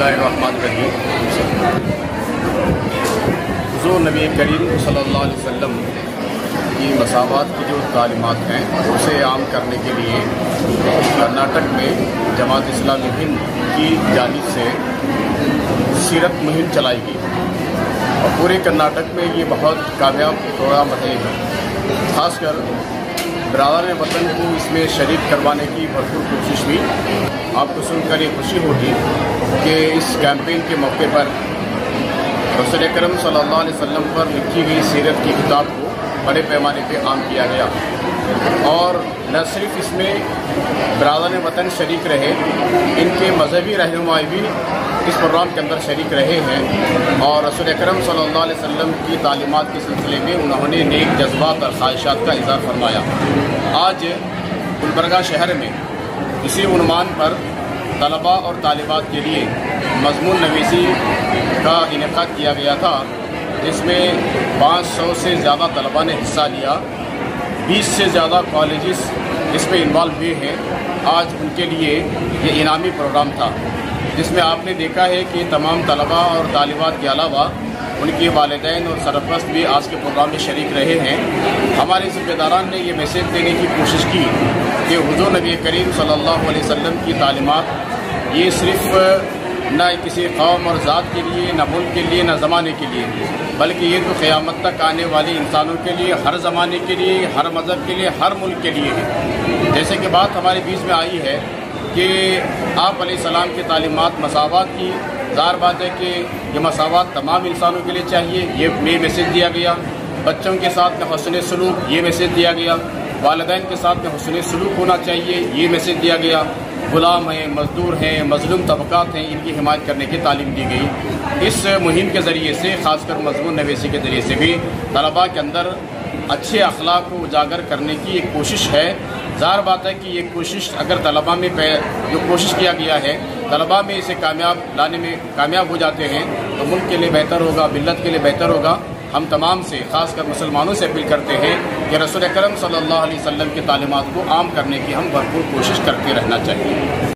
बिस्मिल्लाहिर्रहमानिर्रहीम। हुज़ूर नबी करीम सल्लल्लाहु अलैहि वसल्लम की मसावात की जो तालीमात हैं उसे आम करने के लिए कर्नाटक में जमात इस्लामी हिंद की जानिब से सीरत मुहिम चलाई गई और पूरे कर्नाटक में ये बहुत कामयाब प्रोग्राम रहे हैं। खासकर बरादरान वतन को इसमें शरीक करवाने की भरपूर कोशिश हुई। आपको सुनकर ये खुशी होगी कि इस कैंपेन के मौके पर रसूल अकरम सल्लल्लाहु अलैहि वसल्लम पर लिखी गई सीरत की किताब को बड़े पैमाने पर आम किया गया और न सिर्फ इसमें बरादरान वतन शरीक रहे, इनके मजहबी रहनुमाई भी इस प्रोग्राम के अंदर शरीक रहे हैं और रसूल अकरम सल्लल्लाहु अलैहि वसल्लम की तालीमात के सिलसिले में उन्होंने नेक जज्बात और ख्वाहिशात का इज़हार फरमाया। आज गुलबर्गा शहर में इसी उन्वान पर तलबा और तालिबात के लिए मज़मून नवीसी का इनेकाद किया गया था, जिसमें 500 से ज़्यादा तलबा ने हिस्सा लिया। 20 से ज़्यादा कॉलेजेस इसमें इन्वॉल्व हुए हैं। आज उनके लिए ये इनामी प्रोग्राम था, जिसमें आपने देखा है कि तमाम तलबा और तालिबात के अलावा उनके वालिदैन और सरपरस्त भी आज के प्रोग्राम में शरीक रहे हैं। हमारे ज़िम्मेदारान ने ये मैसेज देने की कोशिश की कि हुज़ूर नबी करीम सल्लल्लाहु अलैहि वसल्लम की तालीमात ये सिर्फ़ न किसी कौम और ज़ात के लिए, न मुल्क के लिए, न ज़माने के लिए, बल्कि ये तो क़यामत तक आने वाले इंसानों के लिए, हर ज़माने के लिए, हर मज़हब के लिए, हर मुल्क के लिए है। जैसे कि बात हमारे बीच में आई है कि आप अलैहिस्सलाम की तालीमात मसावात की, ज़ाहिर बात है कि ये मसावात तमाम इंसानों के लिए चाहिए, ये मैसेज दिया गया। बच्चों के साथ में हुस्न सलूक, ये मैसेज दिया गया। वालिदैन के साथ में हुस्न सलूक होना चाहिए, ये मैसेज दिया गया। गुलाम हैं, मजदूर हैं, मजलूम तबकात हैं, इनकी हिमायत करने की तालीम दी गई। इस मुहिम के ज़रिए से, ख़ासकर मज़मून नवीसी के ज़रिए से भी तलबा के अंदर अच्छे अखलाक को उजागर करने की एक कोशिश है। ज़ाहिर बात है कि ये कोशिश अगर तलबा में जो कोशिश किया गया है, तलबा में इसे कामयाब लाने में कामयाब हो जाते हैं तो मुल्क के लिए बेहतर होगा, मिल्लत के लिए बेहतर होगा। हम तमाम से, ख़ासकर मुसलमानों से अपील करते हैं कि रसूल अकरम सल्लल्लाहु अलैहि वसल्लम की तालीमात को आम करने की हम भरपूर कोशिश करते रहना चाहिए।